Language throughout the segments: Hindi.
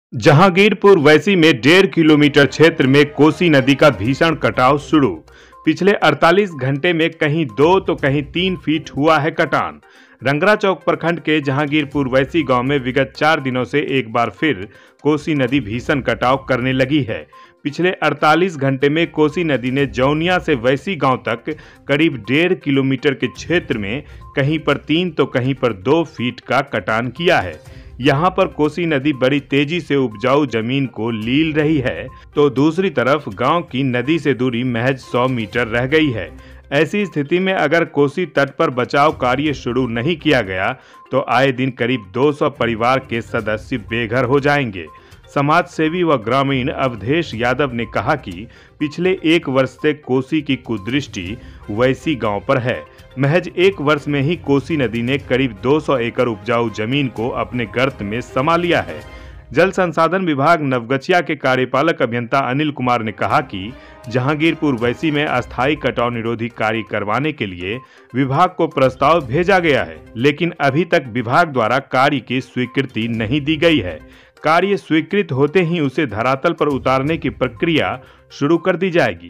जहांगीरपुर वैसी में 1.5 किलोमीटर क्षेत्र में कोसी नदी का भीषण कटाव शुरू। पिछले 48 घंटे में कहीं 2 तो कहीं 3 फीट हुआ है कटान। रंगरा चौक प्रखंड के जहांगीरपुर वैसी गांव में विगत 4 दिनों से एक बार फिर कोसी नदी भीषण कटाव करने लगी है। पिछले 48 घंटे में कोसी नदी ने जौनिया से वैसी गांव तक करीब 1.5 किलोमीटर के क्षेत्र में कहीं पर 3 तो कहीं पर 2 फीट का कटान किया है। यहाँ पर कोसी नदी बड़ी तेजी से उपजाऊ जमीन को लील रही है, तो दूसरी तरफ गांव की नदी से दूरी महज 100 मीटर रह गई है। ऐसी स्थिति में अगर कोसी तट पर बचाव कार्य शुरू नहीं किया गया तो आए दिन करीब 200 परिवार के सदस्य बेघर हो जाएंगे। समाज सेवी व ग्रामीण अवधेश यादव ने कहा कि पिछले 1 वर्ष से कोसी की कुदृष्टि वैसी गांव पर है। महज 1 वर्ष में ही कोसी नदी ने करीब 200 एकड़ उपजाऊ जमीन को अपने गर्त में समा लिया है। जल संसाधन विभाग नवगछिया के कार्यपालक अभियंता अनिल कुमार ने कहा कि जहांगीरपुर वैसी में अस्थायी कटाव निरोधी कार्य करवाने के लिए विभाग को प्रस्ताव भेजा गया है, लेकिन अभी तक विभाग द्वारा कार्य की स्वीकृति नहीं दी गई है। कार्य स्वीकृत होते ही उसे धरातल पर उतारने की प्रक्रिया शुरू कर दी जाएगी।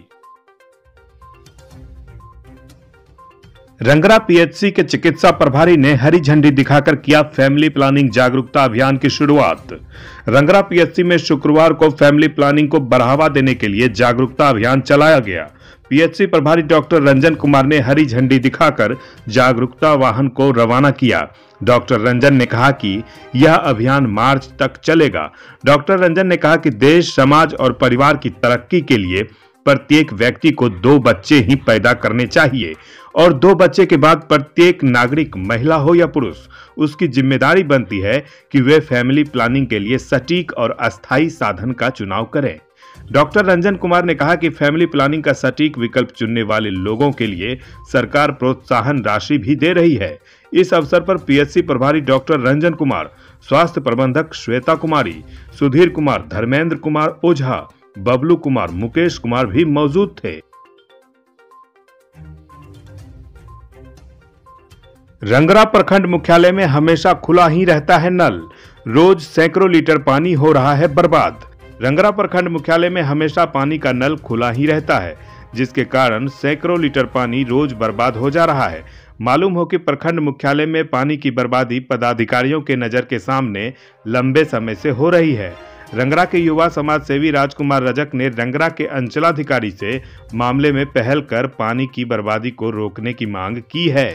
रंगरा पीएचसी के चिकित्सा प्रभारी ने हरी झंडी दिखाकर किया फैमिली प्लानिंग जागरूकता अभियान की शुरुआत। रंगरा पीएचसी में शुक्रवार को फैमिली प्लानिंग को बढ़ावा देने के लिए जागरूकता अभियान चलाया गया। पीएचसी प्रभारी डॉक्टर रंजन कुमार ने हरी झंडी दिखाकर जागरूकता वाहन को रवाना किया। डॉक्टर रंजन ने कहा कि यह अभियान मार्च तक चलेगा। डॉक्टर रंजन ने कहा कि देश, समाज और परिवार की तरक्की के लिए प्रत्येक व्यक्ति को 2 बच्चे ही पैदा करने चाहिए और 2 बच्चे के बाद प्रत्येक नागरिक, महिला हो या पुरुष, उसकी जिम्मेदारी बनती है कि वे फैमिली प्लानिंग के लिए सटीक और अस्थायी साधन का चुनाव करें। डॉक्टर रंजन कुमार ने कहा कि फैमिली प्लानिंग का सटीक विकल्प चुनने वाले लोगों के लिए सरकार प्रोत्साहन राशि भी दे रही है। इस अवसर पर पीएचसी प्रभारी डॉक्टर रंजन कुमार, स्वास्थ्य प्रबंधक श्वेता कुमारी, सुधीर कुमार, धर्मेंद्र कुमार ओझा, बबलू कुमार, मुकेश कुमार भी मौजूद थे। रंगरा प्रखंड मुख्यालय में हमेशा खुला ही रहता है नल, रोज सैकड़ों लीटर पानी हो रहा है बर्बाद। रंगरा प्रखंड मुख्यालय में हमेशा पानी का नल खुला ही रहता है, जिसके कारण सैकड़ों लीटर पानी रोज बर्बाद हो जा रहा है। मालूम हो कि प्रखंड मुख्यालय में पानी की बर्बादी पदाधिकारियों के नजर के सामने लंबे समय से हो रही है। रंगरा के युवा समाज सेवी राजकुमार रजक ने रंगरा के अंचलाधिकारी से मामले में पहल कर पानी की बर्बादी को रोकने की मांग की है।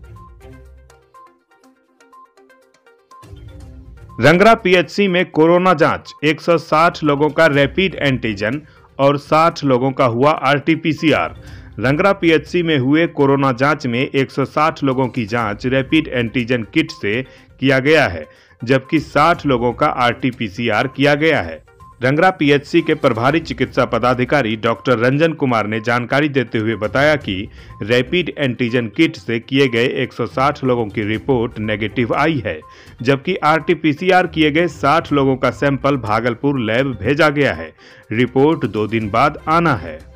रंगरा पीएचसी में कोरोना जांच, 160 लोगों का रैपिड एंटीजन और 60 लोगों का हुआ आरटीपीसीआर। रंगरा पीएचसी में हुए कोरोना जांच में 160 लोगों की जांच रैपिड एंटीजन किट से किया गया है, जबकि 60 लोगों का आरटीपीसीआर किया गया है। रंगरा पीएचसी के प्रभारी चिकित्सा पदाधिकारी डॉक्टर रंजन कुमार ने जानकारी देते हुए बताया कि रैपिड एंटीजन किट से किए गए 160 लोगों की रिपोर्ट नेगेटिव आई है, जबकि आरटीपीसीआर किए गए 60 लोगों का सैंपल भागलपुर लैब भेजा गया है। रिपोर्ट 2 दिन बाद आना है।